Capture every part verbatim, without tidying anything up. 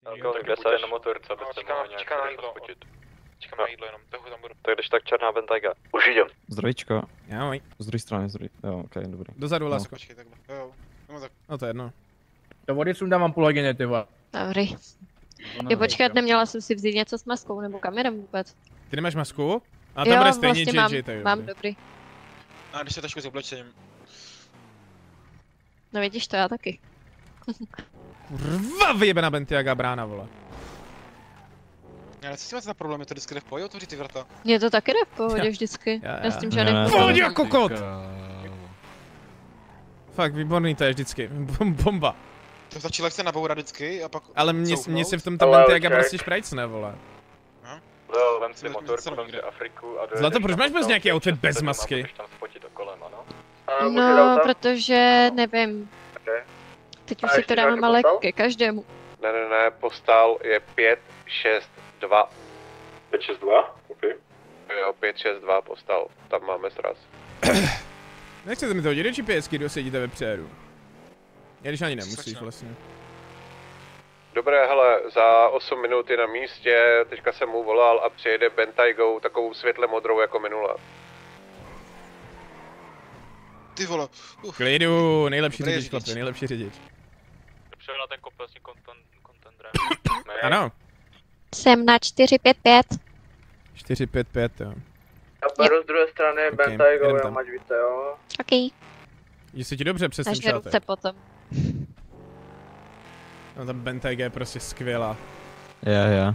Kde seš? Na motorce, abyste mohli nějak spočit. Čekám na jídlo jenom, toho tam budu. Tak když tak černá Bentayga. Už jdem. Zdravíčko. Ahoj. Z druhé strany, z druhé. Jo, ok, dobrý. Dozadu, lásko. Počkej, takhle. Jo, jo. Tak. No to je jedno. Do vody sundávám půl hodiny, ty vole. Dobrý. Je počkat, neměla jsem si vzít něco s maskou nebo kamerem vůbec. Ty nemáš masku? A tam jo, bude stejně vlastně mám, J J, tak mám dobrý. A když se trošku s oblečením. No vidíš to, já taky. Kurva vyjebená Bentayga brána, vole. Já nechci si máte za problém, je to vždycky jde v pohodě otevřít ty vrata. Mně to taky jde v pohodě vždycky. Já, já. Já s tím žádný Ne, Pohodě problém. jako kot! Fakt výborný to je vždycky. Bomba. To stačí lehce nabourat vždycky a pak Ale mě, couvnout. mě si v tom ta Ale Bentayga check. prostě šprajcne, vole. Jo, vem si Jsme motorku, zase vem si někde. Afriku a Zlato, proč máš vůbec nějaký outfit bez masky? Můžeš tam spotit okolem, ano? No, protože nevím. Okay. Teď A už si ještě to dáme nějaký ale postal? ke každému. Ne, ne, ne, postal je pět šest dva. pět šest dva? OK. Jo, pět šest dva postal, tam máme sraz. Nechcete mi to hodit do GPSky, kdo sedíte vepředu? Já když ani nemusíš Stačí. vlastně. Dobré, hele, za osm minut je na místě, teďka jsem mu volal a přijede Bentaygou takovou světle modrou jako minule. Ty vole. Uf. Klidu, nejlepší Dobrý řidič, řidič. chlapi, nejlepší řidič. Přijel na ten kopel s tím kontendrem. Ano, Jsem na čtyři pět pět. čtyři pět pět, jo. Já beru z druhé strany Ok, Bentaygou, jdem tam. ať víte, jo. Ok, Že se ti dobře přes tím nažeru šátek. se potom. No ta Bentayga je prostě skvělá. Je, je.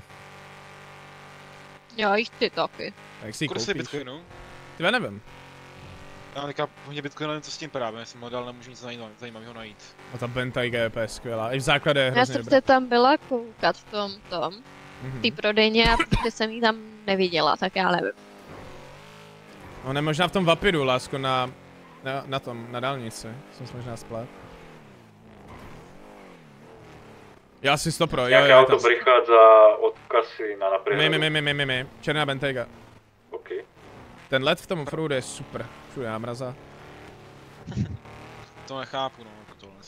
Jo, jich ty taky. Tak si ji Kolik si koupíš? bitcoinu? Ty já nevím. Já teďka hodně bitcoinu, nevím co s tím právě, jsem ho dál nemůžu nic najít, zajímavého najít. No ta Bentayga je úplně skvělá. I v základě je Já hrozně jsem dobrá. se tam byla koukat v tom tom, Mhm. v té prodejně a prostě jsem ji tam neviděla, tak já nevím. Ona je možná v tom Vapidu, lásko, na, na, na tom, na dálnici. Jsem se možná splet. Já si sto pro, jo, Nějaké jo, auto tam. přichádza od kasína na My, priehradu. my, my, my, my, my, my. Černá Bentayga. OK. Ten led v tom offroadu je super. Všude námraza. To nechápu, no, jako tohle.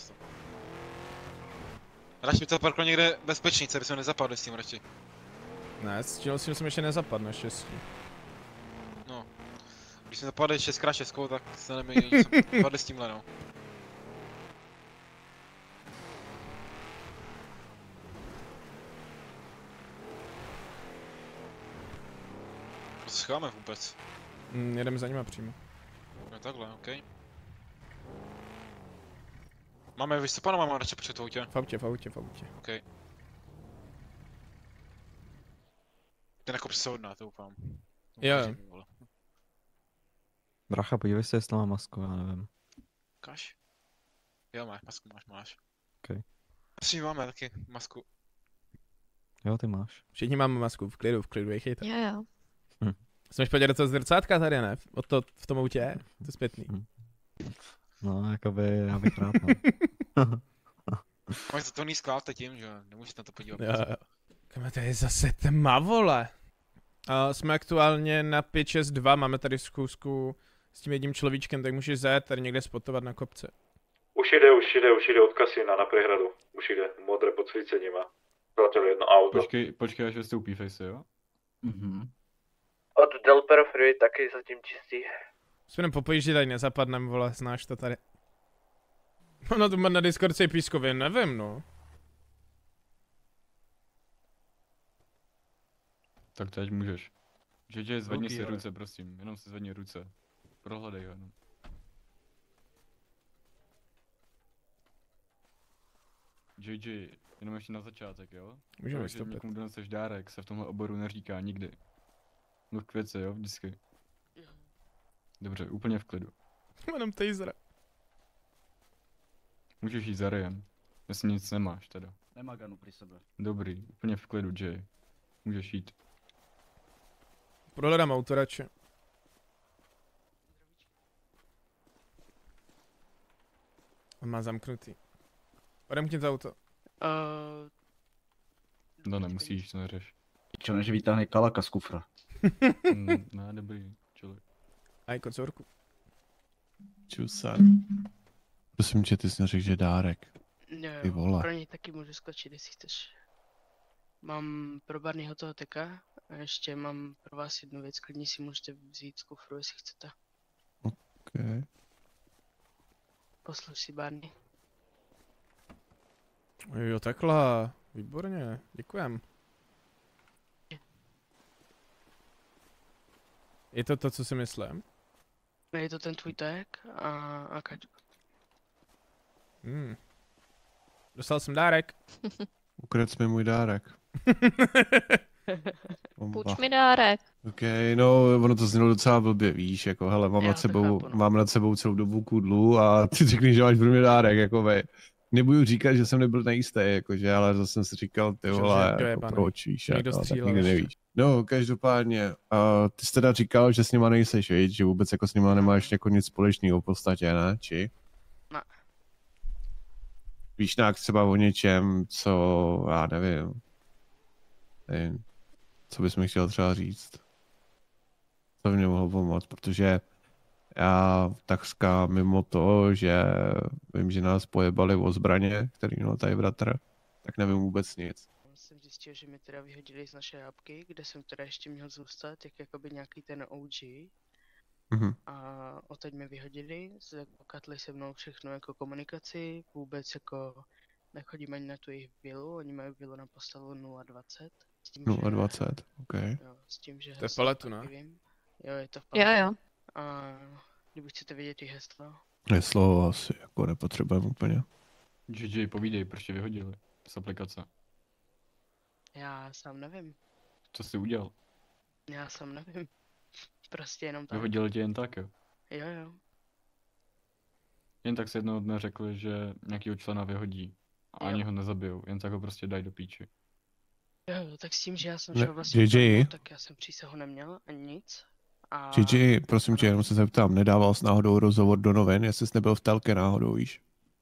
Radši mi to parklo někde bezpečný, co by jsme nezapadli s tím radši. Ne, s tím jsem ještě nezapadl, naštěstí. No. Když jsme zapadli šestkrát šestkou, tak se nemění, že jsme padli s tímhle, no. Co se schováme vůbec? Mm, jedeme za nima přímo. No takhle, OK. Máme vysypanou, máme radši počet v autě. V autě, v autě, v autě. OK. Ten jako se hodná, to doufám. Jo, jo. Bracha, podívej se, jestli má masku, já nevím. Kaš? Jo, máš masku, máš, máš. OK. Asi máme taky masku. Jo, ty máš. Všichni máme masku, v klidu, v klidu, jejchejte. Jo, jo. Jsme podívat do toho zrcátka tady, ne? O to v tom autě, to je zpětný. No, jakoby, já bych rád, no. Máš to plný sklad tím, že nemůžeš na to podívat. Jo, jo. Kam to je zase tma, vole. A jsme aktuálně na pět šest dva, máme tady zkusku s tím jedním človíčkem, tak můžeš zajet tady někde spotovat na kopce. Už jde, už jde, už jde od kasína na priehradu. Už jde, modré podsvícení má. Zlatilo jedno auto. Počkej, počkej, až vystoupí face, jo? Mhm. Od Delpero Free taky zatím čistý. Jsme jenom popojíš, že tady nezapadnem, vole, znáš to tady. Ono tu má na Discordce pískově, nevím, no. Tak teď můžeš. J J, zvedni Ok, si ale. ruce, prosím, jenom si zvedni ruce. Prohledej ho jenom. J J, jenom ještě na začátek, jo? Můžeme To, že vystoupit. někomu doneseš dárek, se v tomhle oboru neříká nikdy. Mluv k věci, jo, vždycky. Dobře, úplně v klidu. Mám jenom taser. Můžeš jít za Ryan. Jestli nic nemáš teda. Nemá ganu při sebe. Dobrý, úplně v klidu, Jay. Můžeš jít. Prohledám auto radši. On má zamknutý. Odemkni auto. Uh, No nemusíš, to neřeš. Čo, než vytáhne kalaka z kufra. Mm, ne, dobrý, člověk. Aj kocourku. Čusar. Prosím tě, ty jsi neřekl, že dárek. ne, Ty vole. pro něj taky můžu skočit, jestli chceš. Mám pro Barneyho toho teka a ještě mám pro vás jednu věc, klidně si můžete vzít z kufru, jestli chcete. Okay. Posluš si, Barney. Jo, takhle. Výborně, děkujem. Je to to, co si myslím? Je to ten tvůj tek a, a kačka. Hmm. Dostal jsem dárek. Ukradl mi můj dárek. Půjč mi dárek. OK, no, ono to znělo docela blbě, víš, jako, hele, mám Já nad to sebou, chápu, no. mám nad sebou celou dobu kudlu a ty řekneš, že máš pro mě dárek, jako, vej. Nebudu říkat, že jsem nebyl nejistý, jakože, ale zase jsem si říkal, ty Že- vole, že kdo je jako, panem? proč, víš, Někdo jako, tak střílel nikdy ještě. nevíš. No, každopádně, uh, ty jsi teda říkal, že s nima nejseš, víš, že vůbec jako s nima nemáš jako nic společného v podstatě, ne, či? Ne. Víš nějak třeba o něčem, co, já nevím, nevím, co bys mi chtěl třeba říct? Co by mě mohlo pomoct, protože já takřka mimo to, že vím, že nás pojebali o zbraně, který měl tady bratr, tak nevím vůbec nic. Jsem zjistil, že mi teda vyhodili z naší jápky, kde jsem teda ještě měl zůstat, jak jakoby nějaký ten O G. Mhm. A odteď mě vyhodili, zakatli se mnou všechno jako komunikaci, vůbec jako nechodím ani na tu jejich vilu, oni mají vilu na postavu nula dvacet. S tím, nula že- dvacet, OK. Jo, s tím, že To je v heslo paletu, taky ne? vím. Jo, je to v Jo, paletu. jo. A kdyby chcete vědět i heslo, Je slovo asi jako nepotřebujeme úplně. J J, povídej, proč tě vyhodili z aplikace? já sám nevím, Co jsi udělal? já sám nevím. Prostě jenom tak. Vyhodili tě jen tak, jo? Jo, jo. Jen tak se jednoho dne řekli, že nějakýho člena vyhodí. A Jo. ani ho nezabijou, jen tak ho prostě dají do píči. Jo, jo, tak s tím, že já jsem Ne, šel vlastně J J? domů, tak já jsem přísahu neměl ani nic. A... J J, prosím tě, Ano. jenom se zeptám, nedával jsi náhodou rozhovor do novin, jestli jsi nebyl v telke náhodou, víš?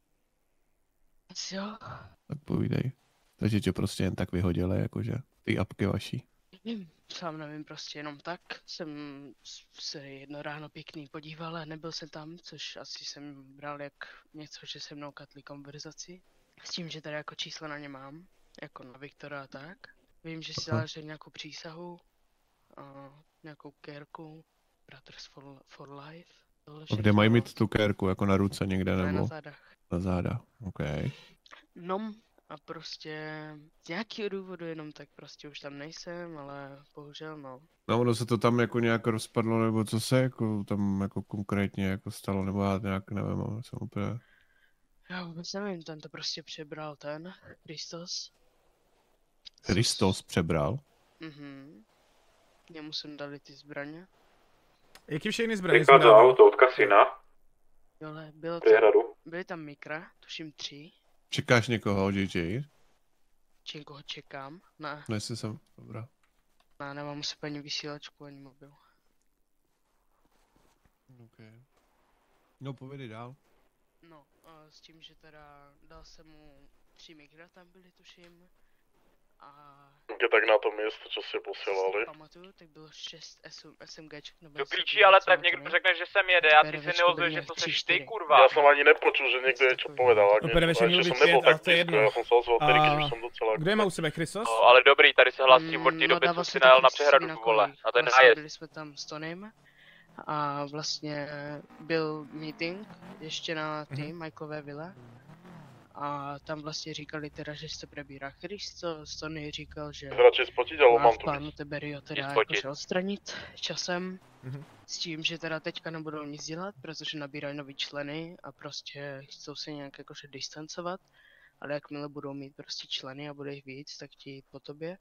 Jo, Tak povídej. Takže tě prostě jen tak vyhodili, jakože ty apky vaší. nevím, sám nevím, prostě jenom tak jsem s- se jedno ráno pěkný podíval a nebyl jsem tam, což asi jsem bral jak něco, že se mnou katli konverzaci. S tím, že tady jako číslo na ně mám, jako na Viktora a tak. Vím, že si Aha. záleží nějakou přísahu, a nějakou kérku, Brothers for, for Life. Tohle A kde všechno. mají mít tu kérku, jako na ruce někde To je na nebo zádech. na záda? OK. No a prostě z nějakého důvodu jenom tak prostě už tam nejsem, ale bohužel no. No ono se to tam jako nějak rozpadlo, nebo co se jako tam jako konkrétně jako stalo, nebo já nějak nevím, ale jsem úplně... Já vůbec nevím, ten to prostě přebral ten, Christos. Christos přebral. Mhm. Jemu jsem dali ty zbraně. Jaký všechny zbraně jsi Vychádza dával? auto od kasína, Jole, bylo to, přehradu. byly tam mikra, tuším tři. Čekáš někoho, J J? Či někoho čekám. Ne, No jestli jsem... Dobrá. ne, nemám u sebe ani vysílačku, ani mobil. Okay. No povědej dál. No, a s tím, že teda dal jsem mu tři mikra, tam byly tuším. A Je tak na tom místě, co si co si posílali. pamatuju, tak bylo šest SMGček nebo Do něco píči, takového, ale co tak na to někdo ne? řekne, že sem jede a ty si Pervečku neozveš, byly že to tři, seš ty, čtyři. kurva. Já jsem ani nepočul, že někdo něco povedal. Ak Opere niečo, večer měl ešte být som nebol pět, ale tak to je blízko, jedno. ja som sa ozval tedy, keď A už som docela... kdo je má u sebe, Christos? No, ale dobrý, tady se hlásí Mm, od té doby, co dával si jsem najel taky na přehradu, svý vole, kolí. na ten Vlastně nájezd. byli jsme tam s Tonym a vlastně byl meeting ještě na Mhm. tým Michaelové vile a tam vlastně říkali teda, že se prebírá Christos, Tony říkal, že Radšej spotiť, alebo má mám v tu plánu Teberio teda spotit. jakože odstranit časem. Mhm. S tím, že teda teďka nebudou nic dělat, protože nabírají nový členy a prostě chcou se nějak jakože distancovat. Ale jakmile budou mít prostě členy a bude jich víc, tak chtějí jít po tobě.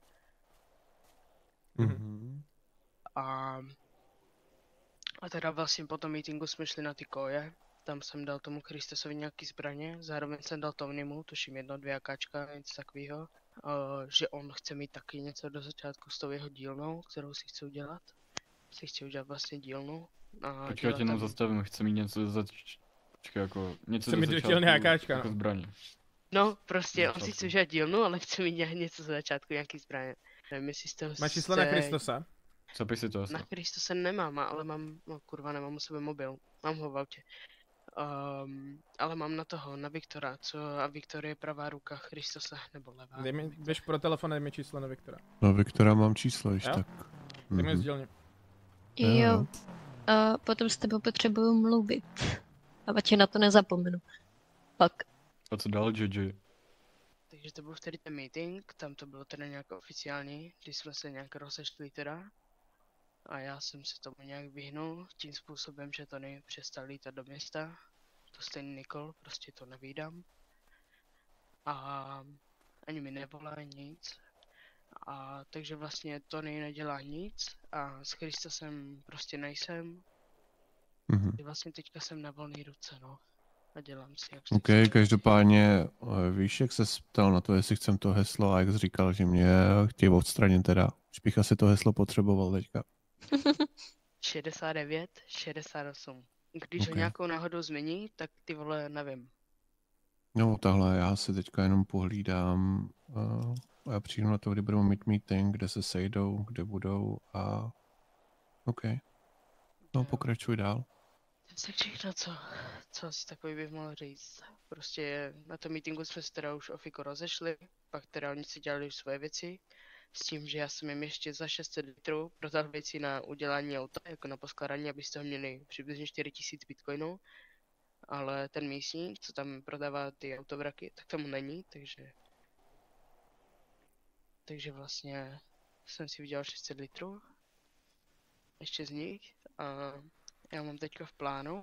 Mhm. A, a teda vlastně po tom meetingu jsme šli na ty koje. Tam jsem dal tomu Christosovi nějaký zbraně, zároveň jsem dal Tonymu, tuším jedno, dvě akáčka, něco takového. Že on chce mít taky něco do začátku s tou jeho dílnou, kterou si chce udělat. Si chce udělat vlastně dílnu. A Počkej, dělat já tě jenom tam- zastavím, chce mít něco za... Počkej, jako... Něco Chce do mít začátku, dotělný akáčka, Jako no. zbraně. No, prostě on si Začátku. chce udělat dílnu, ale chce mít nějak něco za začátku, nějaký zbraně. Nevím, jestli z toho Má číslo na jste- Christosa? Zapij si to asi. Na Christose nemám, ale mám, no kurva, nemám u sebe mobil. Mám ho v autě. Um, ale mám na toho, na Viktora, co a Viktor je pravá ruka Christose, nebo levá. Dej mi, běž pro telefon, dej mi číslo na Viktora. No Viktora mám číslo, již Jo? tak. Dej mi Mhm. sdělně. Jo. A potom s tebou potřebuju mluvit. A tě na to nezapomenu. Pak. A co dál, J J? Takže to byl vtedy ten meeting, tam to bylo teda nějak oficiální, když jsme se nějak rozešli teda. A já jsem se tomu nějak vyhnul tím způsobem, že Tony přestal lítat do města. To stejný Nikol, prostě to nevídám. A ani mi nevolá nic. A takže vlastně Tony nedělá nic a s Christosem prostě nejsem. Mhm. Vlastně teďka jsem na volné ruce, no. A dělám si jak OK, každopádně eh, víš, jak se ptal na to, jestli chcem to heslo a jak jsi říkal, že mě chtějí odstranit teda. Už bych asi to heslo potřeboval teďka. šedesát devět, šedesát osm. Když Ok. ho nějakou náhodou změní, tak ty vole nevím. No tahle, já si teďka jenom pohlídám uh, a já přijdu na to, kdy budeme mít meeting, kde se sejdou, kde budou a... OK. No pokračuj dál. Tak všechno, co, co asi takový bych mohl říct. Prostě na tom meetingu jsme se teda už ofiko rozešli, pak teda oni si dělali už svoje věci. S tím, že já jsem jim ještě za šest set litrů prodal věci na udělání auta, jako na poskládání, abyste ho měli přibližně čtyři tisíce bitcoinů. Ale ten místní, co tam prodává ty autovraky, tak tam není, takže... Takže vlastně jsem si udělal šest set litrů. Ještě z nich. A já mám teďka v plánu.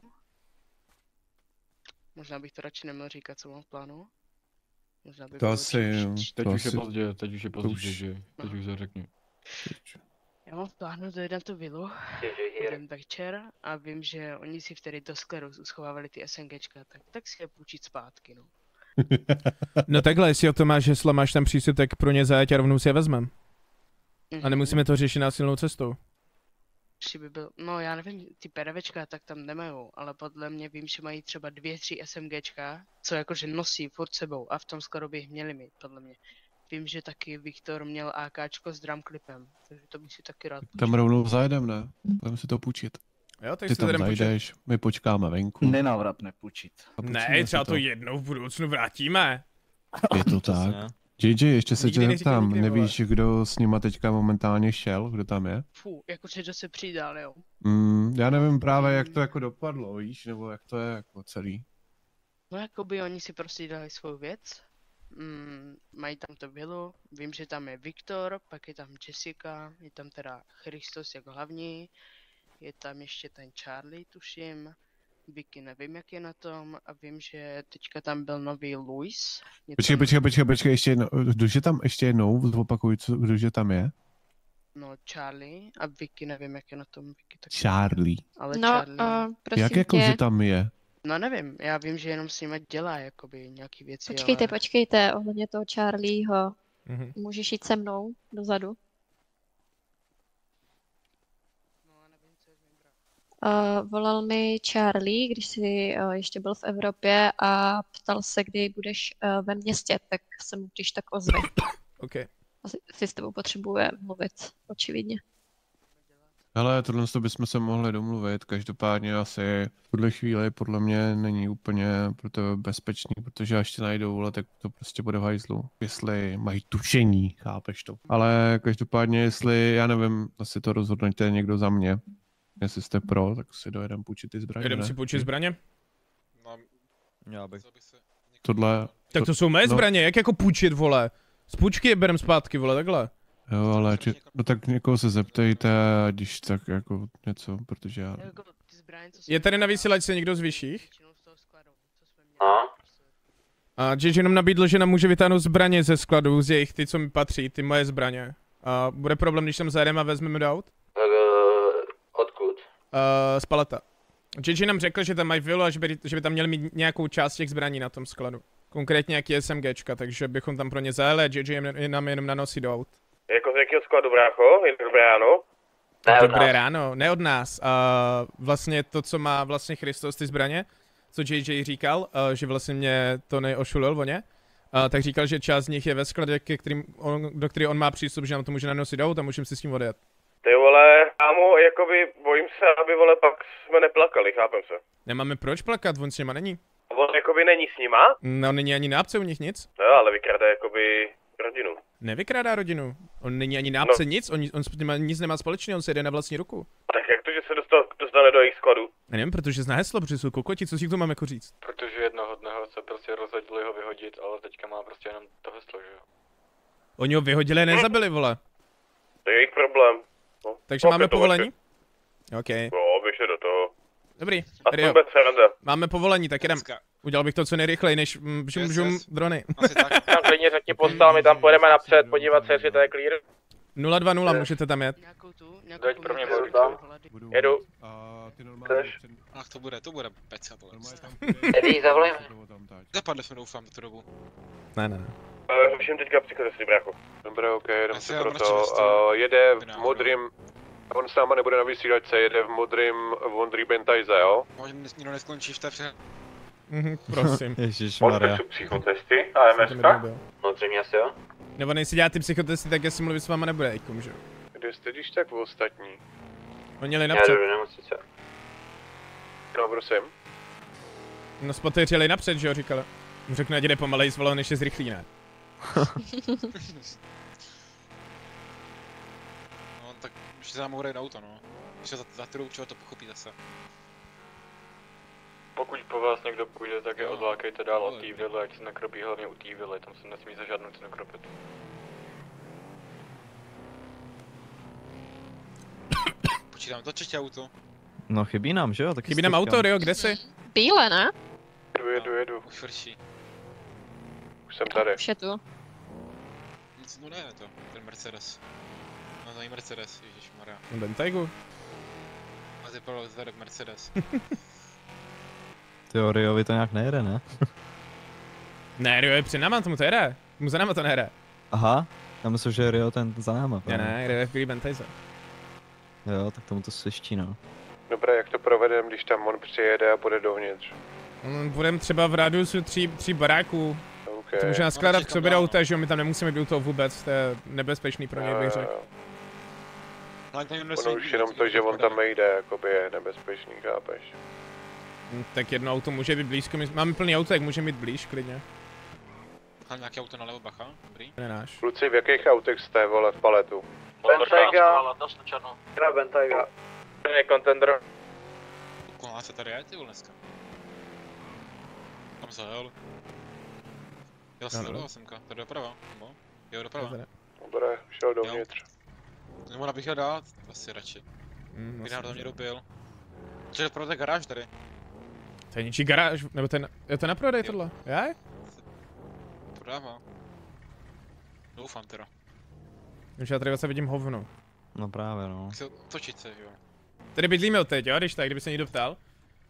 Možná bych to radši neměl říkat, co mám v plánu. Možná by To bylo asi, lepší. Teď to už je asi... pozdě, teď už je to pozdě, už- J J. Teď už to řekni. Já mám v plánu dojet na tu vilu jeden večer a vím, že oni si vtedy do skladu schovávali ty SNGčka, tak, tak si je půjčit zpátky, no. No takhle, jestli o to máš heslo, máš tam přístup, tak pro ně zajet a rovnou si je vezmem. A nemusíme to řešit násilnou cestou. Či by byl, no já nevím, ty PDVčka tak tam nemají, ale podle mě vím, že mají třeba dvě, tři SMGčka, co jakože nosí furt sebou a v tom skladu by jich měli mít, podle mě. Vím, že taky Viktor měl AKčko s drumclipem, takže to bych si taky rád Tam rovnou zajedem, ne? Budeme si to půjčit. Jo, tak Ty si to tam jdem půjčit. zajdeš, my počkáme venku. Nenávratné půjčit. A Ne, půjčíme třeba si to jednou v budoucnu vrátíme. Je to tak. J J, ještě se Nikdy tě neříkej zeptám, nikdy, vole. nevíš, kdo s nima teďka momentálně šel, kdo tam je? Fů, jakože kdo se přidal, jo. Mm, já nevím právě, jak to jako dopadlo, víš, nebo jak to je jako celý. No jakoby oni si prostě dali svou věc, mm, mají tam to vilu, vím, že tam je Viktor, pak je tam Jessica, je tam teda Christos jako hlavní, je tam ještě ten Charlie, tuším, Vicky nevím, jak je na tom a vím, že teďka tam byl nový Luis. je Počkej, tam- počkej, počkej, počkej, ještě jednou, kdože tam ještě jednou, opakuj, co, kdože tam je? No Charlie a Vicky nevím, jak je na tom Vicky taky. Charlie. Ale No, Charlie... a prosím Jak jako, tě. že tam je? No nevím, já vím, že jenom s nima dělá jakoby nějaký věci, Počkejte, ale... počkejte, ohledně toho Charlieho. Mhm. Můžeš jít se mnou dozadu? Uh, volal mi Charlie, když jsi uh, ještě byl v Evropě a ptal se, kdy budeš uh, ve městě, tak se mu když tak ozvi. OK. Asi si s tebou potřebuje mluvit, očividně. Hele, tohle to bychom se mohli domluvit, každopádně asi v tuhle chvíli podle mě není úplně pro to bezpečný, protože až tě najdou, vole, tak to prostě bude v hajzlu, jestli mají tušení, chápeš to. Ale každopádně, jestli, já nevím, asi to rozhodnete někdo za mě, jestli jste pro, tak si dojedem půjčit ty zbraně, Jdem ne? si půjčit zbraně? Já bych. Tohle... Tak to jsou moje no, zbraně, jak jako půjčit, vole? Z půjčky je berem zpátky, vole, takhle. Jo, ale či, no tak někoho se zeptejte, když tak jako něco, protože já... Jako ty zbraně, co Je tady na vysílačce někdo z vyšších? No. A J J jenom nabídl, že nám může vytáhnout zbraně ze skladu, z jejich, ty, co mi patří, ty moje zbraně. A bude problém, když tam zajedeme a vezmeme do aut? Tak uh, odkud? Uh, z paleta. J J nám řekl, že tam mají vilu a že by, že by tam měli mít nějakou část těch zbraní na tom skladu. Konkrétně nějaký SMGčka, takže bychom tam pro ně zajeli a J J jim- nám jenom nanosí do aut. Jako z jakého skladu, brácho? Je dobré ráno? Ne od Dobré nás. ráno, ne od nás. Uh, vlastně to, co má vlastně Christos, ty zbraně, co J J říkal, uh, že vlastně mě to neošulil o ně, uh, tak říkal, že část z nich je ve skladě, ke kterým on, do který on má přístup, že nám to může nanosit do aut a můžeme si s tím odjet. Ty vole, kámo, jakoby bojím se, aby vole pak jsme neplakali, chápem se. Nemáme proč plakat, on s nima není. On jakoby není s nima? No, není ani nápce u nich nic. No ale vykrade jakoby rodinu. Nevykrádá rodinu. On není ani nápce no. nic, on, on s nima nic nemá společného, on se jede na vlastní ruku. Tak jak to, že se dostal, dostane do jejich skladu? Já nevím, protože zná heslo, protože jsou kokoti, co si k tomu máme jako říct? Protože jednoho dneho se prostě rozhodli ho vyhodit, ale teďka má prostě jenom to heslo, že jo? Oni ho vyhodili a nezabili, vole. To je jejich problém. No, Takže máme povolení? OK. Jo, běžte do toho. Dobrý, Aspoň Rio. bez sranda. Máme povolení, tak jdem. Udělal bych to co nejrychleji, než bžum bžum drony. Tam klidně řekni postal, my tam pojedeme napřed, podívat se, jestli to je clear. nula dva nula, můžete tam jet. Dojď pro mě, budu tam. Jedu. Ach, to bude, to bude peca, vole. Eddie, zavolej. Zapadli jsme, doufám, do tu dobu. Ne, ne, ne. Uh, Řeším teďka psychotesty, brácho. Dobré, ok, jedem Já si se já pro mrčím to. listu. Uh, jede v Vynáhodou. modrým, on s náma nebude na vysílačce, jede v modrým, v modrý Bentajze, jo? Možná nikdo neskončí v té vše. Mhm, prosím. Ježišmarja. Psychotesty a M S K? No zřejmě asi jo. Nebo nejsi dělat ty psychotesty, tak jestli mluvit s váma nebude, ikum, že? Kde jste, když tak v ostatní? Oni jeli Já napřed. jdu do nemocnice. No, prosím. No spoty jeli napřed, že jo, říkala. Mu řeknu, ať jde pomalej zvolil, než je zrychlý, ne? No, tak už se nám mohou na auto, no. Když se za, za kterou člověk to pochopí zase. Pokud po vás někdo půjde, tak je Jo. odlákejte dál od Jo. té vily, ať se nekropí hlavně u té vily, tam se nesmí za žádnou cenu kropit. Počítám to třetí auto. No chybí nám, že jo? Taky Chybí nám stovka. auto, Rio, kde jsi? Bíle, ne? Jedu, jedu, jedu. Už vrší. Už jsem tady. Už je tu. Nic, no ne, to, ten Mercedes. No to je Mercedes, ježišmarja. No Bentaygu. A ty pro zvedek Mercedes. Tyjo, Riovi to nějak nejede, ne? Ne, Rio je před náma, tomu to jede. Mu za náma to nejede. Aha, já myslím, že Rio ten za náma. Ne, právě. ne, Rio je v bílý Bentayze. Jo, tak tomu to seští, no. Dobré, jak to provedem, když tam on přijede a bude dovnitř? Mm, Budem třeba v radiusu tří, tří baráků. OK. To může naskládat k říkám sobě do dál, auta, že jo, my tam nemusíme být u toho vůbec, to je nebezpečný pro něj, bych řekl. Jo, Hlavně jo. Ono už jenom to, že on tam nejde, jakoby je nebezpečný, chápeš? Mm, Tak jedno auto může být blízko, my máme plný auto, tak může být blíž, klidně. Hlavně nějaké auto nalevo, bacha, dobrý. To je náš. Kluci, v jakých autech jste, vole, v paletu? Bentayga. černo. Na Bentayga. Je contender. Koná se tady je, ty vole, dneska. Tam se jel. Jel jsem Ano. doleva semka, tady doprava, nebo? Jo, doprava. Dobře. Dobré, šel dovnitř. Nebo bych jel dát, asi radši. Mm, Bych asi do mě dobře. dobil. Co je pro té garáž tady? To je něčí garáž, nebo ten, je to na prodej tohle? Já? Prodává. Doufám teda. Už já tady vlastně vidím hovno. No právě, no. Chci točit se, jo. Tady bydlíme od teď, jo, když tak, kdyby se někdo ptal.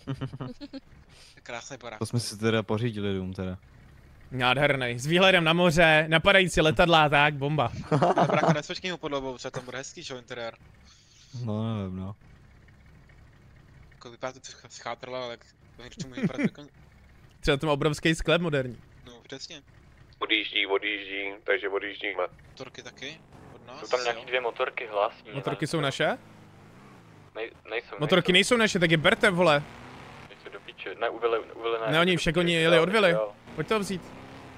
Krásný barák. To jsme si teda pořídili dům teda. Nádherný, s výhledem na moře, napadající letadla, tak, bomba. Brácha, nespočkej mu podobou, třeba tam bude hezký, čo, interiér. No nevím, no. Jako vypadá to trošku schátrla, ale jak k čemu vypadat jako... Třeba ten obrovský sklep moderní. No, přesně. Odjíždí, odjíždí, takže odjíždíme. Motorky taky, od nás. Jsou tam nějaký jo. dvě motorky hlásní. Motorky jsou naše? Nej, nejsou, Motorky nejsou naše, tak je berte, vole. nejsou do píče. Ne, u vily, u vily ne. Ne, oni však oni jeli od vily. Pojď to vzít.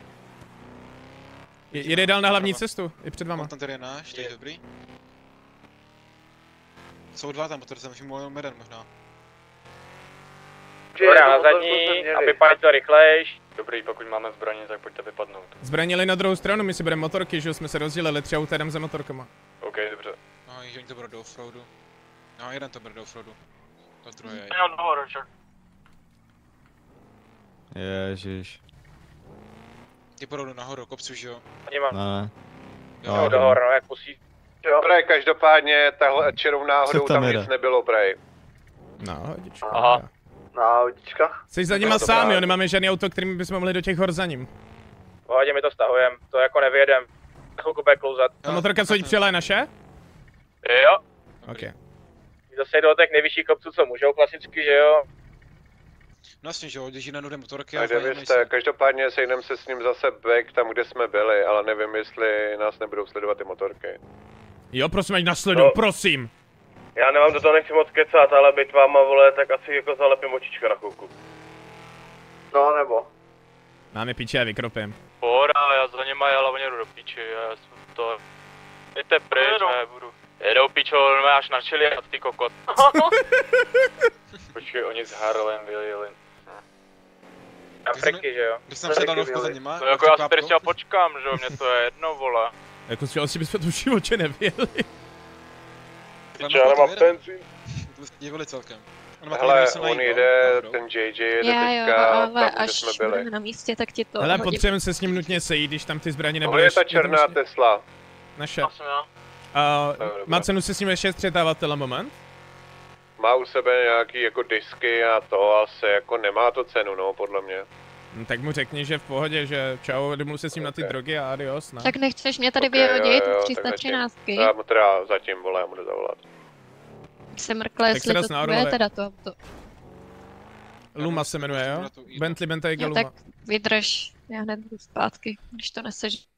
Je, jede dál na hlavní cestu, je před váma. Tam tady je náš, to je dobrý. Jsou dva tam, protože jsem už mohl jenom jeden možná. Dobrá, na zadní, aby pálil to rychlejš. Dobrý, pokud máme zbraně, tak pojďte vypadnout. Zbraněli na druhou stranu, my si bereme motorky, že jo, jsme se rozdělili, tři auta jdem za motorkama. OK, dobře. No, že oni to budou do offroadu. No, jeden to bude do offroadu. To druhé je. Já nahoru, Roger. Ježiš. Ty půjdou nahoru, kopců, že jo? Oni mám. Ne. Jo, No, do hor, no, jak musí. Dobré, každopádně tahle čerou náhodou Co tam tam jede? nic nebylo, brej. No, hodička. Aha. Na audičkách? Jsi za nima No, sám, dobrá. jo, nemáme žádný auto, kterým bychom mohli do těch hor za ním. Pohodě, my to stahujem, to jako nevyjedem. Chvilku bude klouzat. Ta motorka, co jí přijela, je naše? Jo. Ok. Zase do těch nejvyšších kopců, co můžou, klasicky, že jo? No jasně, že jo, když na nudé motorky A kde fajn vy jste? Každopádně sejdeme se s ním zase back tam, kde jsme byli, ale nevím, jestli nás nebudou sledovat ty motorky. Jo, prosím, ať nasleduj, No. prosím. Já nemám do toho, nechci moc kecat, ale byt váma, vole, tak asi jako zalepím očička na chvilku. No nebo. Máme piče, já vykropím. Pohoda, já za něma jel a oni jdu do píči, já jsem to... Jděte pryč, ne, budu. Jedou pičo, no až na čili a ty kokot. Počkej, oni s Harlem vyjeli. Na freky, že jo? Když jsem předal novku za nima, No jako já si tady s těma počkám, že jo, mě to je jedno, vole. Jako si asi bychom tu v životě nevěli. Já nemám benzín. To byste divili celkem. Hele, on jede, ten J J jede Já jo, teďka ale tam, kde až jsme byli. budeme na místě, tak ti to Ale hodím. potřebujeme se s ním nutně sejít, když tam ty zbraně Tohle nebudeš. je ta černá Tesla. Naše. Já jsem já. Uh, Dobrá. má cenu se s ním ještě střetávat tenhle moment? Má u sebe nějaký jako disky a to asi jako nemá to cenu, no, podle mě. No, tak mu řekni, že v pohodě, že čau, jdu se s ním na ty Ok. drogy a adios, ne? Tak nechceš mě tady Ok, jo, vyhodit jo, tři sta tak třináct. zatím. Já mu teda zatím, vole, já mu jdu zavolat. Se mrkle, Tak jestli se dost to náhodou, bude ale- teda to auto. Luma se jmenuje, jo? Bentley Bentayga Jo, Luma. tak vydrž, já hned budu zpátky, když to neseš